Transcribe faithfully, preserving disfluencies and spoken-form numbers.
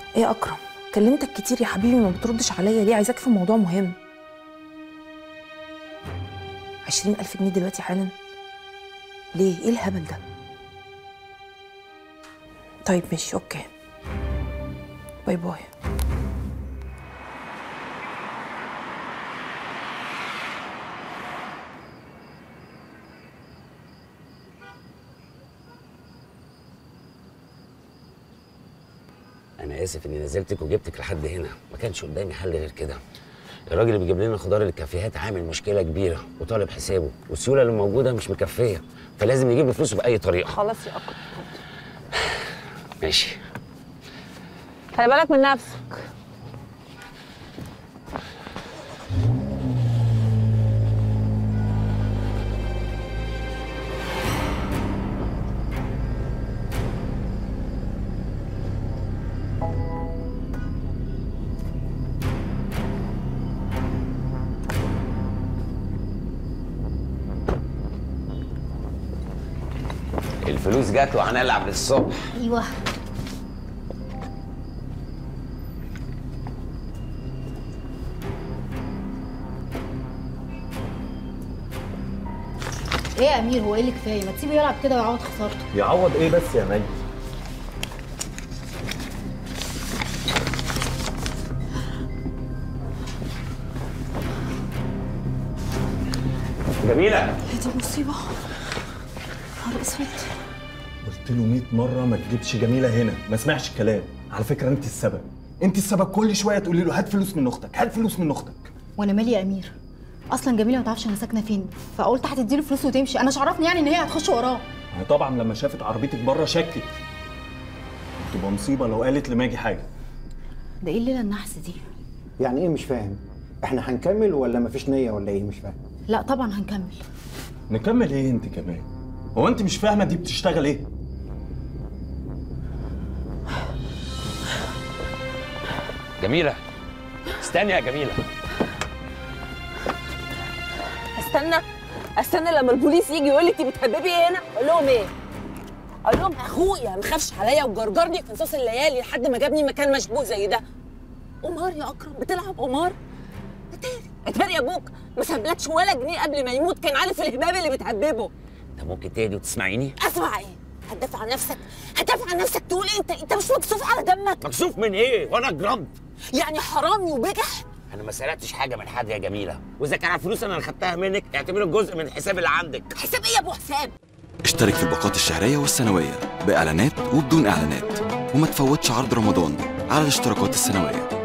ايه يا اكرم؟ كلمتك كتير يا حبيبي ما بتردش عليا ليه؟ عايزاك في موضوع مهم. عشرين ألف جنيه دلوقتي حالا؟ ليه؟ ايه الهبل ده؟ طيب ماشي اوكي، باي باي. أنا آسف إني نزلتك وجبتك لحد هنا، ما كانش قدامي حل غير كده. الراجل اللي بيجيب لنا خضار للكافيهات عامل مشكلة كبيرة وطالب حسابه، والسيولة اللي موجودة مش مكفية، فلازم يجيب له فلوسه بأي طريقة. خلاص يا أكرم. ماشي. خلي بالك من نفسك. الفلوس جت وهنلعب للصبح. ايوه. ايه يا امير، هو ايه اللي كفايه؟ ما تسيبه يلعب كده ويعوض خسارته. يعوض ايه بس يا مي؟ جميلة. ايه دي مصيبة؟ نهار اسود. قلت له مية مرة ما تجيبش جميلة هنا، ما سمعش الكلام. على فكرة انت السبب، انت السبب. كل شوية تقولي له هات فلوس من اختك، هات فلوس من اختك. وانا مالي يا امير؟ اصلا جميله ما تعرفش انا ساكنه فين، فقلت هتديله فلوس وتمشي. انا مش عرفني يعني ان هي هتخش وراه. هي طبعا لما شافت عربيتك بره شكت. تبقى مصيبة لو قالت لماجي حاجة. ده ايه الليله النحس دي؟ يعني ايه مش فاهم؟ احنا هنكمل ولا مفيش نية ولا ايه؟ مش فاهم. لا طبعا هنكمل. نكمل ايه انت كمان؟ هو انت مش فاهمة دي بتشتغل ايه؟ جميلة استني يا جميلة. استنى استنى لما البوليس يجي يقول لي انت بتهببي ايه هنا؟ اقول لهم ايه؟ اقول لهم اخويا ما خافش عليا وجرجرني في نصاص الليالي لحد ما جابني مكان مشبوه زي ده. قمار يا اكرم، بتلعب قمار؟ اتاري اتاري يا ابوك ما سابلكش ولا جنيه قبل ما يموت، كان عارف الهباب اللي بتهببه. انت ممكن تهدي وتسمعيني؟ اسمع ايه؟ هتدافع عن نفسك؟ هتدافع عن نفسك تقول ايه؟ انت انت مش مكسوف على دمك؟ مكسوف من ايه؟ وانا جرمت؟ يعني حرامي وبجح؟ انا ما سرقتش حاجه من حد يا جميله، واذا كان على الفلوس انا اللي خدتها منك اعتبره جزء من الحساب اللي عندك. حساب ايه يا ابو حساب؟ اشترك في الباقات الشهريه والسنويه باعلانات وبدون اعلانات، وما تفوتش عرض رمضان على الاشتراكات السنويه.